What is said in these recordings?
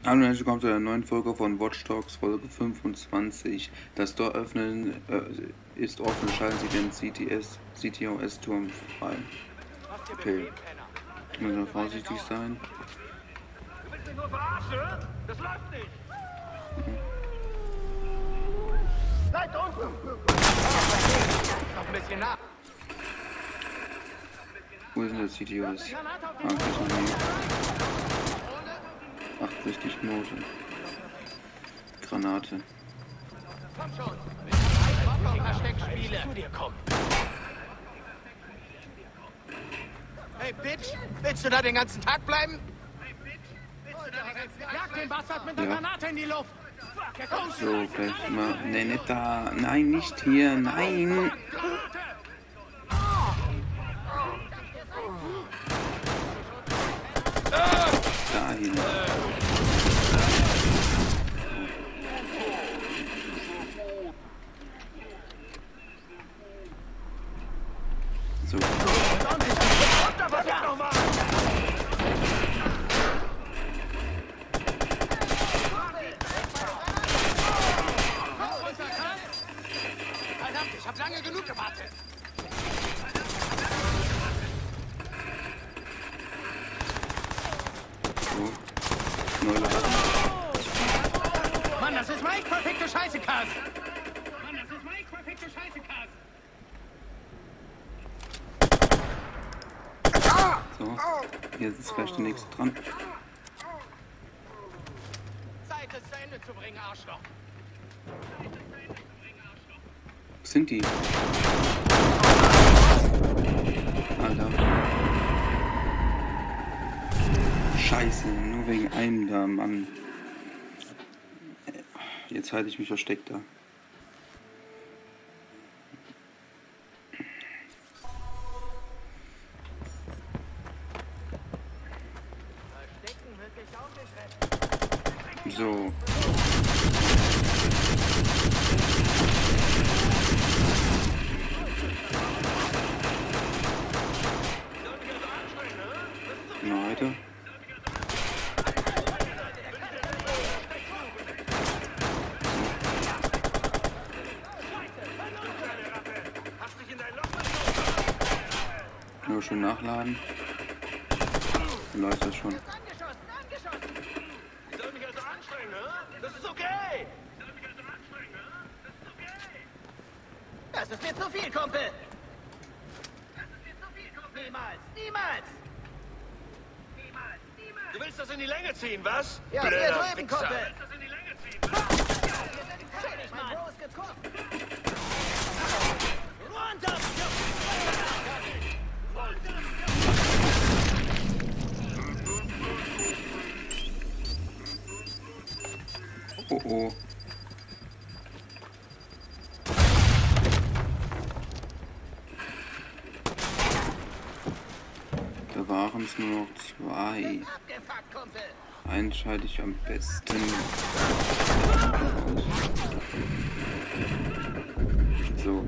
Hallo und herzlich willkommen zu einer neuen Folge von Watch Dogs, Folge 25. Das Tor öffnen ist offen, schalten Sie den CTOS-Turm frei. Okay, müssen wir vorsichtig sein. Du willst mich nur verarschen, oder? Das läuft nicht! Seid unten! Noch ein bisschen nach! Wo ist denn der CTOS? Ah, okay, nicht. Ach, richtig Note. Granate. Komm schon! Ich hab Bock auf Versteckspiele! Zu dir kommen! Hey, Bitch! Willst du da den ganzen Tag bleiben? Jag den Bastard mit der Granate in die Luft! So, vielleicht mal. Ne, nicht da. Nein, nicht hier. Nein! Dahin. So. Verdammt, ich hab lange genug gewartet! So. Neu laden. Mann, das ist Mike, verfickte Scheiße, Kars! So. Jetzt ist gleich der nächste dran. Zeit, es zu Ende zu bringen, Arschloch! Wo sind die? Alter. Scheiße, nur wegen einem da, Mann. Jetzt halte ich mich versteckt da. So. Noch weiter. Nur schön nachladen. Dann läuft das schon. Ich soll mich also anstrengen, ne? Das ist okay! Das ist mir zu viel, Kumpel! Niemals! Niemals! Du willst das in die Länge ziehen, was? Ja, hier drüben, Kumpel! Mein Bro ist getroffen! Runter! Oh oh. Da waren es nur noch zwei. Abgefuckt, Kumpel! Einen schalte ich am besten. So.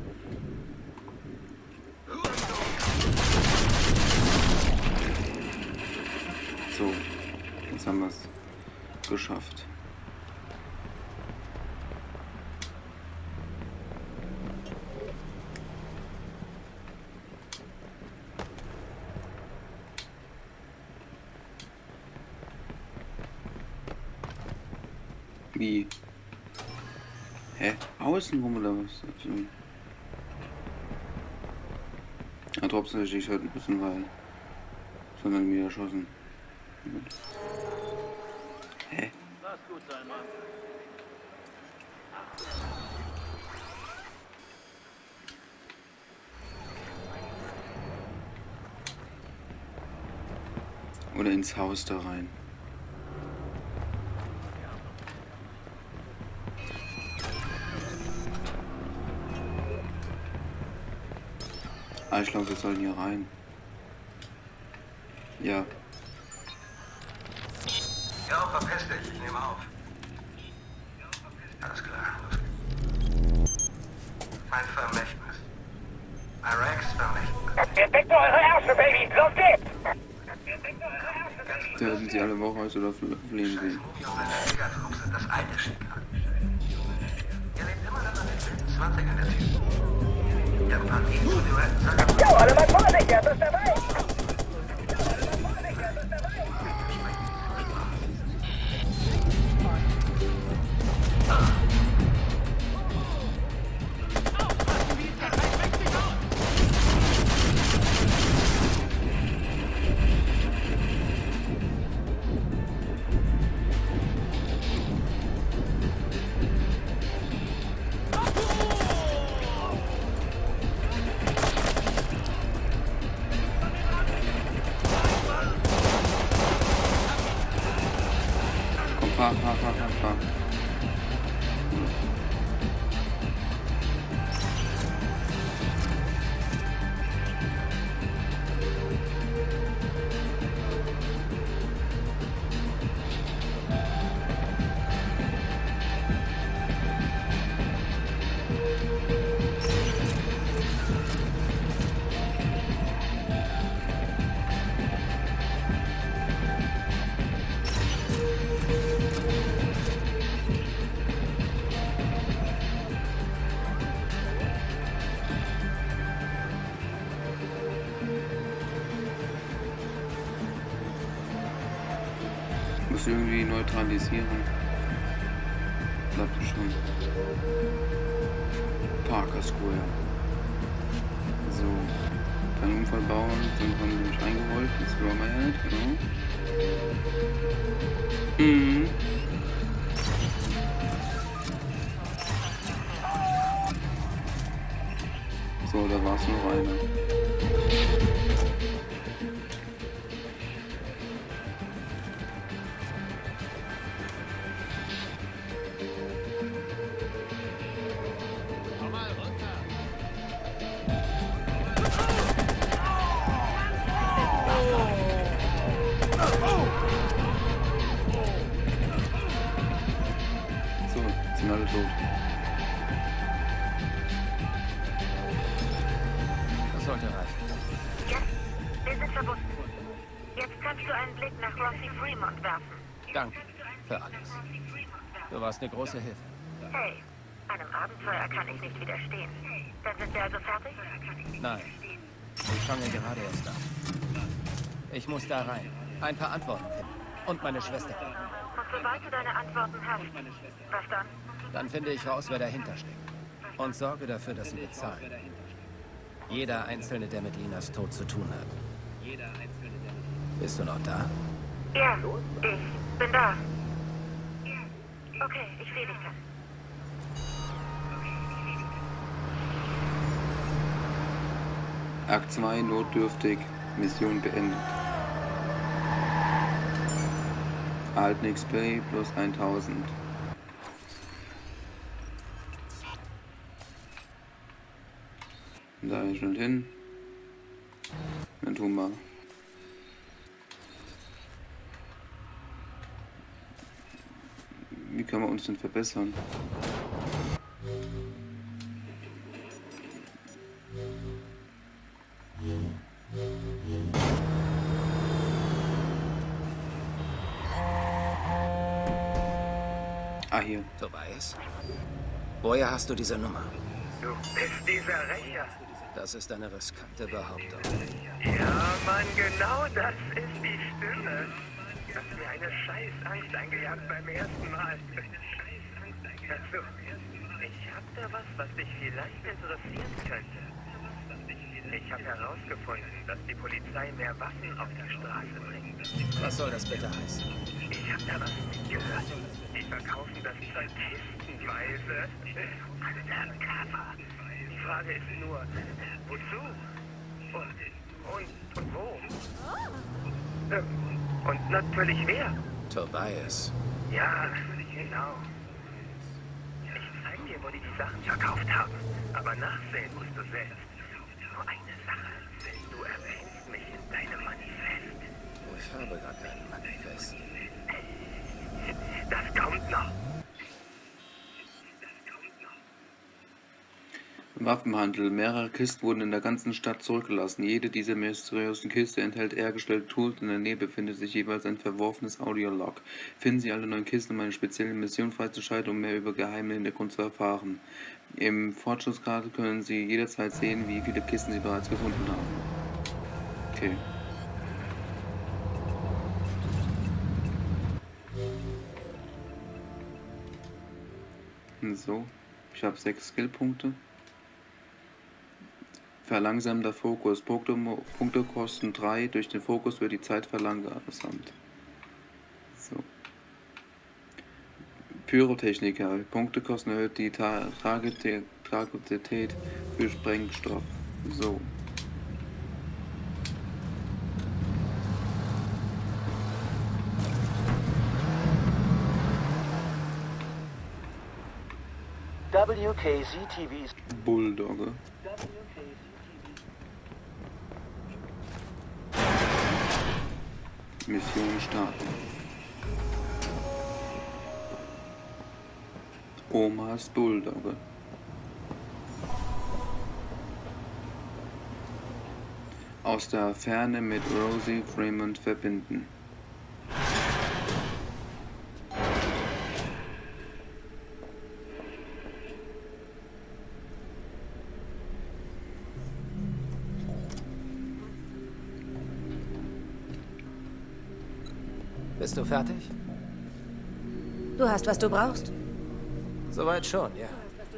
So. Jetzt haben wir es geschafft. Wie? Hä? Außenrum oder was? Also, ja, trotzdem stehe ich halt ein bisschen, weil sondern mir erschossen. Gut. Hä? Lass gut sein, Mann. Oder ins Haus da rein. Ah, ich glaube, wir sollen hier rein. Ja. Ja, verpiss dich, ich nehme auf. Alles klar, los geht's. Mein Vermächtnis. Iraks Vermächtnis. Ihr deckt eure Ärsche, Baby! Los geht's! Ganz Töten sie alle Woche oder fliehen sie. Das eine Schicksal. Ihr lebt immer noch in den 20ern der Typen. Der Partie zu den Jo, alle mal Vorsicht, er ist dabei! Fahr. Muss irgendwie neutralisieren. Bleibt schon. Parker Square. So. Keinen Unfall bauen, sonst haben sie mich eingeholt. Das war mein Held, genau. Mhm. So, da war es noch einer. Sind alle tot. Das sollte reichen. Ja, wir sind verbunden. Jetzt kannst du einen Blick nach Rossi Fremont werfen. Danke für alles. Du warst eine große Hilfe. Hey, einem Abenteuer kann ich nicht widerstehen. Dann sind wir also fertig? Nein, ich fange gerade erst an. Ich muss da rein. Ein paar Antworten finden. Und meine Schwester. Und sobald du deine Antworten hast, was dann? Dann finde ich raus, wer dahinter steckt. Und sorge dafür, dass sie bezahlen. Jeder Einzelne, der mit Linas Tod zu tun hat. Bist du noch da? Ja, ich bin da. Okay, ich sehe dich dann. Akt 2 notdürftig. Mission beendet. Erhalten XP plus 1000. Da schnell hin. Dann tun wir. Wie kann man uns denn verbessern? Ah, hier. Tobias? Woher hast du diese Nummer? Du bist dieser Rächer. Das ist eine riskante Behauptung. Ja, Mann, genau das ist die Stimme. Du hast mir eine Scheißangst eingejagt beim ersten Mal. Also, ich hab da was dich vielleicht interessieren könnte. Ich habe herausgefunden, dass die Polizei mehr Waffen auf die Straße bringt. Was soll das bitte heißen? Ich habe da was gehört. Die verkaufen das Zeug kistenweise. Undercover. Die Frage ist nur, wozu? Und wo? Und natürlich wer? Tobias. Ja, genau. Ich zeig dir, wo die Sachen verkauft haben. Aber nachsehen musst du selbst. Nur eine Sache. Du erwähnst mich in deinem Manifest. Ich habe gar kein Manifest. Das kommt noch. Waffenhandel. Mehrere Kisten wurden in der ganzen Stadt zurückgelassen. Jede dieser mysteriösen Kiste enthält hergestellte Tools. In der Nähe befindet sich jeweils ein verworfenes Audiolog. Finden Sie alle 9 Kisten, um eine spezielle Mission freizuschalten, um mehr über geheime Hintergrund zu erfahren. Im Fortschrittskarte können Sie jederzeit sehen, wie viele Kisten Sie bereits gefunden haben. Okay. So, ich habe 6 Skillpunkte. Verlangsamter Fokus. Punkte kosten 3. Durch den Fokus wird die Zeit verlangsamt. So. Pyrotechniker. Punkte kosten erhöht die Tragetät für Sprengstoff. So. WKZTV's Bulldogge. Mission starten. Omas Bulldogge. Aus der Ferne mit Rosie Fremont verbinden. Bist du fertig? Du hast, was du brauchst. Soweit schon, ja.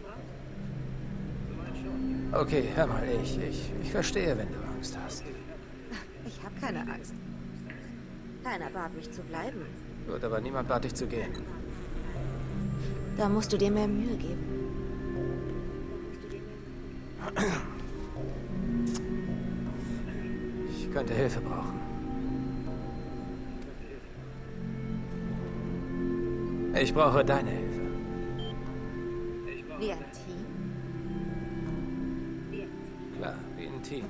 Okay, hör mal, ich verstehe, wenn du Angst hast. Ich habe keine Angst. Keiner bat mich zu bleiben. Gut, aber niemand bat dich zu gehen. Da musst du dir mehr Mühe geben. Ich könnte Hilfe brauchen. Ich brauche deine Hilfe. Wie ein Team? Klar, wie ein Team.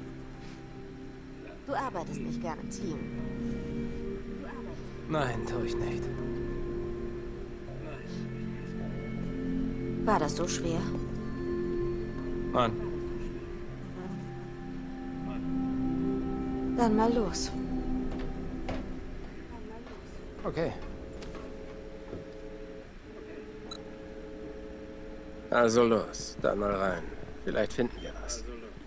Du arbeitest nicht gern im Team. Nein, tue ich nicht. War das so schwer? Mann, Dann mal los. okay. Also los, dann mal rein. Vielleicht finden wir was.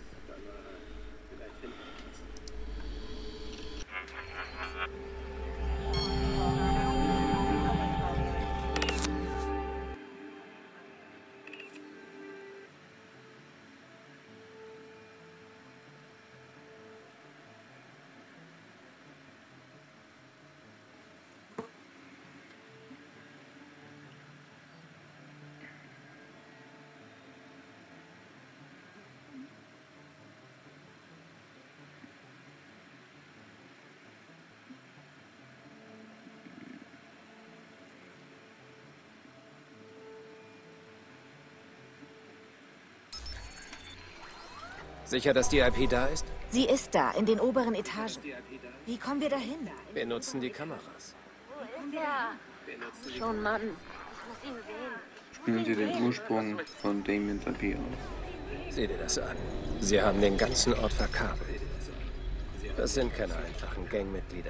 Sicher, dass die IP da ist? Sie ist da, in den oberen Etagen. Wie kommen wir dahin? Wir nutzen die Kameras. Ja. Schon, Mann. Ich muss ihn sehen. Spielen Sie den Ursprung von Damien Tapir aus. Sieh dir das an. Sie haben den ganzen Ort verkabelt. Das sind keine einfachen Gangmitglieder.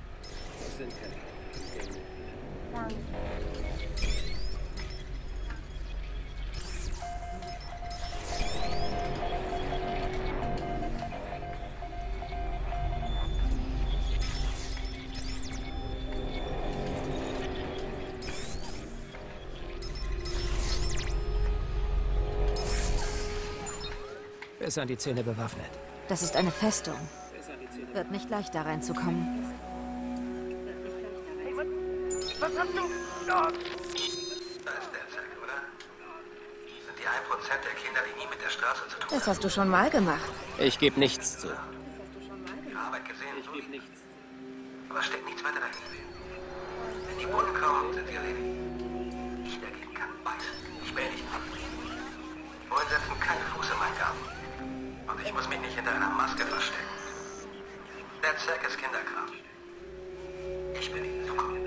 Bis an die Zähne bewaffnet. Das ist eine Festung. Wird nicht leicht, da reinzukommen. Was hast du? Da ist der Zack, oder? Sind die 1% der Kinder, die nie mit der Straße zu tun haben. Das hast du schon mal gemacht. Ich gebe nichts zu. Ihre Arbeit gesehen, so wie nichts. Aber steckt nichts weiter dahinter. Wenn die Bullen kommen, sind wir erledigt. Ich dagegen kann beißen. Ich will nicht machen. Bullen setzen keinen Fuß in meinen Garten. Und ich muss mich nicht hinter einer Maske verstecken. Der Zack ist Kinderkram. Ich bin die Zukunft.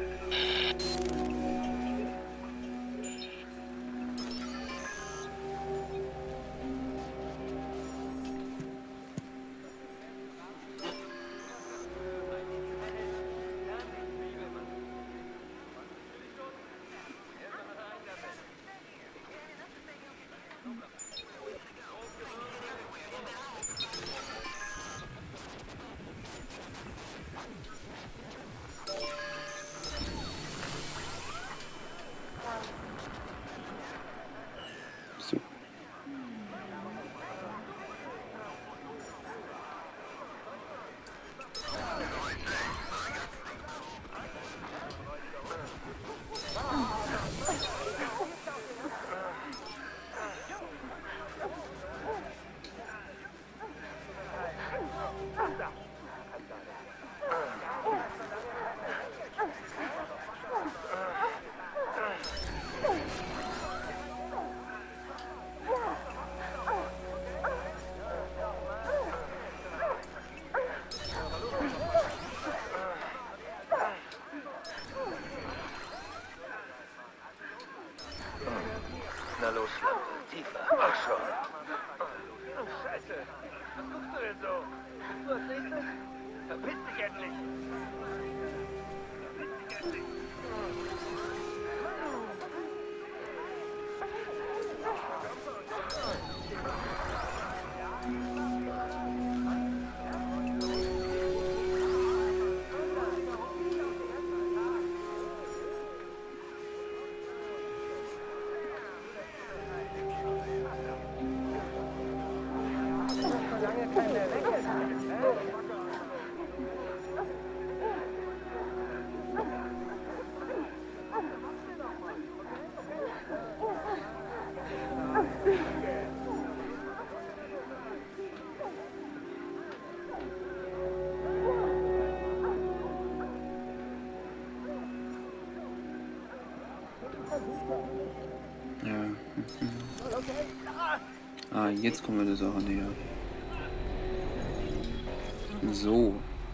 Na los, tiefer. Ach schon. Scheiße. Was guckst du denn so? Bist du als nächstes? Verpiss dich endlich. Ja. Ah, jetzt kommen wir der Sache näher. So.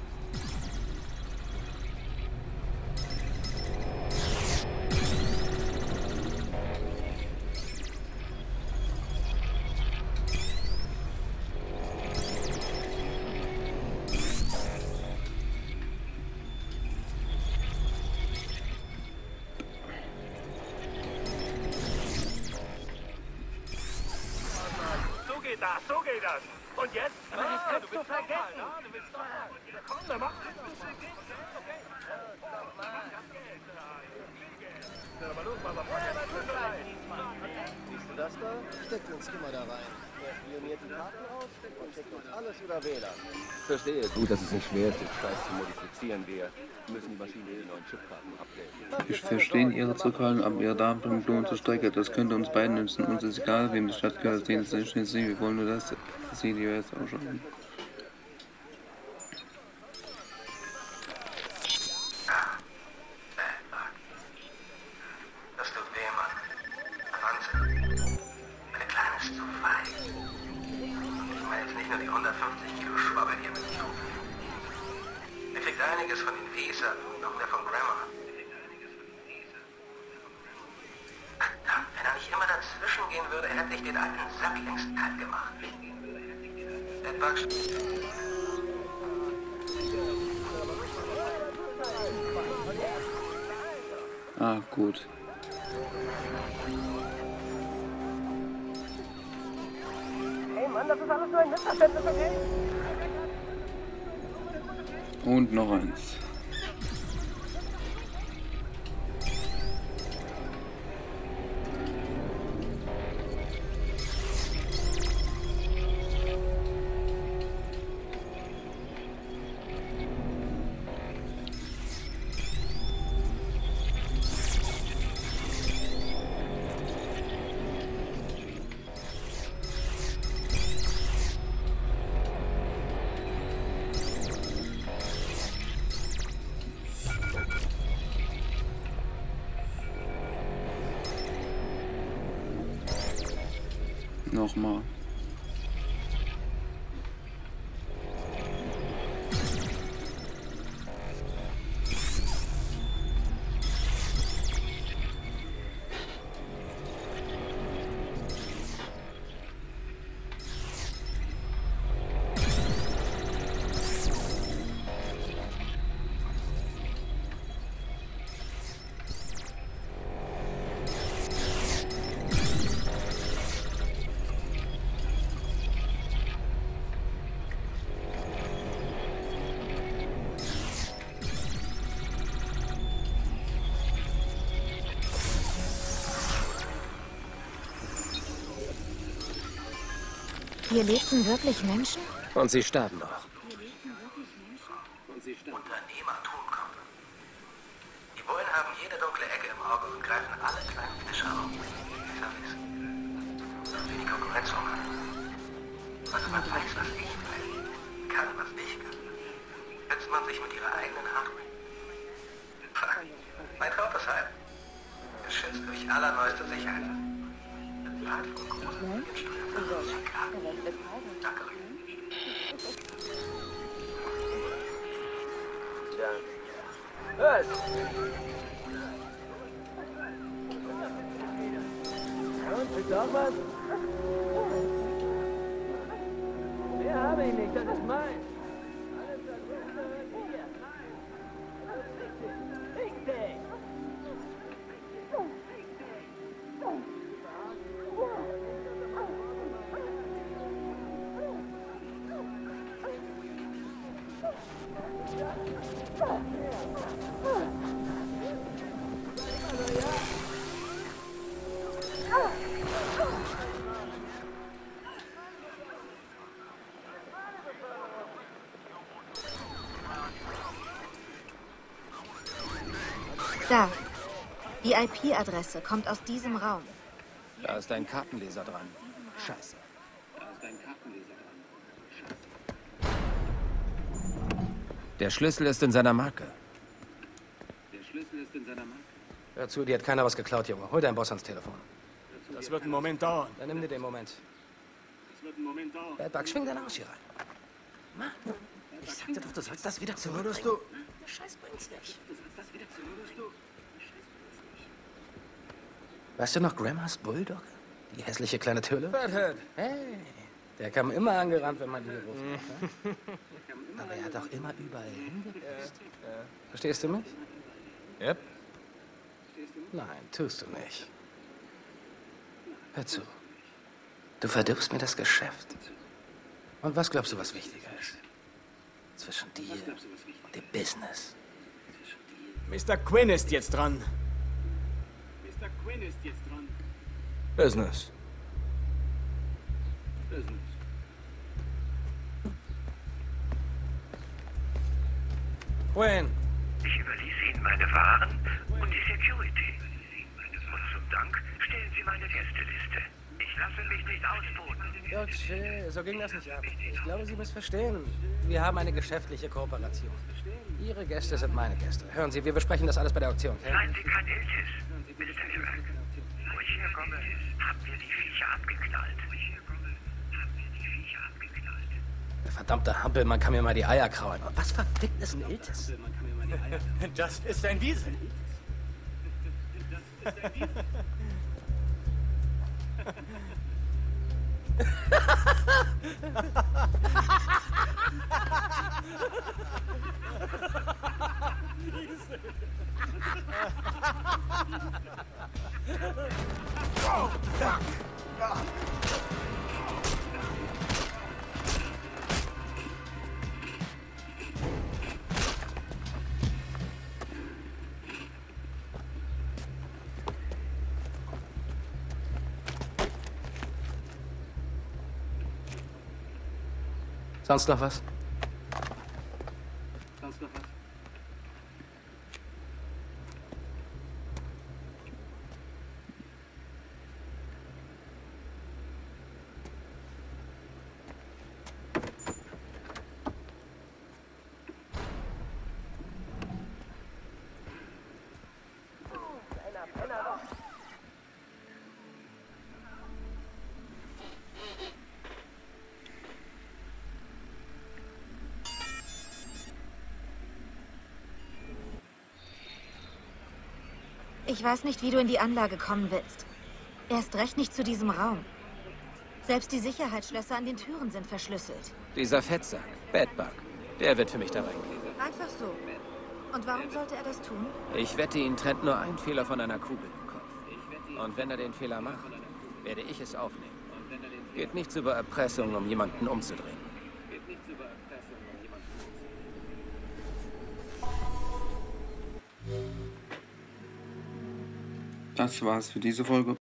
So geht das. Und jetzt? Aber das kannst du vergessen. Komm, dann mach das. Siehst du das da? Steckt den Skimmer da rein. Spioniert die Karten aus und checkt uns alles über WLAN. Verstehe. Gut, dass es nicht schwer ist, den Scheiß zu modifizieren. Wir müssen die Maschine in neuen Chipkarten updaten. Wir verstehen Ihre Zurückhaltung, aber Ihre Datenbank lohnt zur Strecke. Das könnte uns beiden nützen. Uns ist egal, wem die Stadt gehört. Den ist nicht sie. Wir wollen nur das CDOS ausschauen. Das tut weh, Mann. Wahnsinn. Eine kleine ist zu fein. Ich meine jetzt nicht nur die 150 Kilo Schwabbel hier mit zu. Er kriegt einiges von den Visa und noch mehr von Grammar. Verdammt, wenn er nicht immer dazwischen gehen würde, hätte ich den alten Sack längst kalt gemacht. Der Bug. Ah, gut. Hey Mann, das ist alles nur ein Missverständnis, okay? Und noch eins. Nochmal. Hier lebten wirklich Menschen? Und sie starben auch. Unternehmertum kommt. Die Bullen haben jede dunkle Ecke im Auge und greifen alle kleinen Fische auf. Für die Konkurrenz hungern. Also man weiß, was ich will, kann, was ich kann. Setzt man sich mit ihrer eigenen Hardware. Mein Trautes Heim. Geschützt durch allerneueste Sicherheit. Bezahlt von großen Steuerzahlern. Danke. Was? auch was? Mehr habe ich nicht, das ist mein. Alles darunter hier. Das ist richtig. Da. Die IP-Adresse kommt aus diesem Raum. Da ist ein Kartenleser dran. Scheiße. Der Schlüssel ist in seiner Marke. Hör zu, dir hat keiner was geklaut, Junge. Hol deinen Boss ans Telefon. Das wird einen Moment dauern. Dann nimm dir den Moment. Bad Bug, schwing dein Arsch hier rein. Mann, ich sagte doch, du sollst das wieder zurückbringen. Der Scheiß bringt's nicht. Weißt du noch Grandmas Bulldog? Die hässliche kleine Tülle? Fathead. Hey, der kam immer angerannt, wenn man ihn gerufen hat. Aber er hat auch immer überall hingepasst. Verstehst du mich? Yep. Nein, tust du nicht. Hör zu. Du verdirbst mir das Geschäft. Und was glaubst du, was wichtiger ist? Zwischen dir und dem Business. Mr. Quinn ist jetzt dran. Business. Quinn. Ich überließ Ihnen meine Waren und die Security. Und zum Dank stellen Sie meine Gästeliste. Ich lasse mich nicht ausboten. Ja, chill. So ging das nicht ab. Ich glaube, Sie missverstehen. Wir haben eine geschäftliche Kooperation. Ihre Gäste sind meine Gäste. Hören Sie, wir besprechen das alles bei der Auktion, okay? Seien Sie kein Iltis, Mr. Iraq. Wo ich herkomme, haben wir die Viecher abgeknallt. Der verdammte Hampelmann kann mir mal die Eier kraulen. Was verfickt ist ein Iltis? Das ist ein Wiesel. Sonst noch was? Ich weiß nicht, wie du in die Anlage kommen willst. Erst recht nicht zu diesem Raum. Selbst die Sicherheitsschlösser an den Türen sind verschlüsselt. Dieser Fettsack, Bad Bug, der wird für mich da reingehen. Einfach so. Und warum sollte er das tun? Ich wette, ihn trennt nur ein Fehler von einer Kugel im Kopf. Und wenn er den Fehler macht, werde ich es aufnehmen. Geht nichts über Erpressung, um jemanden umzudrehen. Das war's für diese Folge.